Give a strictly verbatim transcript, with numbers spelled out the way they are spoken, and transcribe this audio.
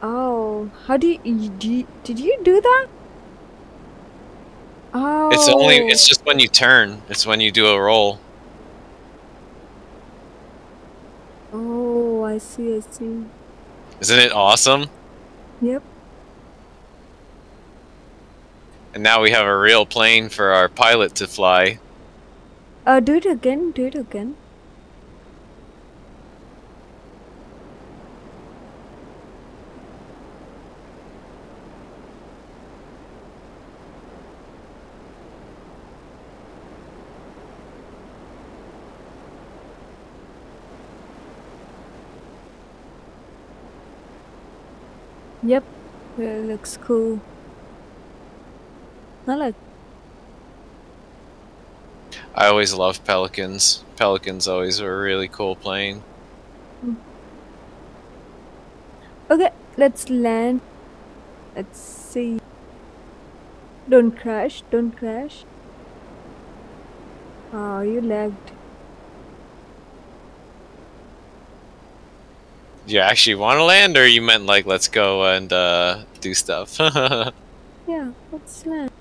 Oh, how do you, you, do you did you do that? Oh. It's only, it's just when you turn. It's when you do a roll. Oh, I see, I see. Isn't it awesome? Yep. And now we have a real plane for our pilot to fly. Uh, do it again, do it again. Yep, it looks cool. I like. I always loved Pelicans. Pelicans always were a really cool plane. Okay, let's land. Let's see. Don't crash, don't crash. Oh, you lagged. You actually want to land, or you meant like let's go and uh, do stuff? Yeah, let's land.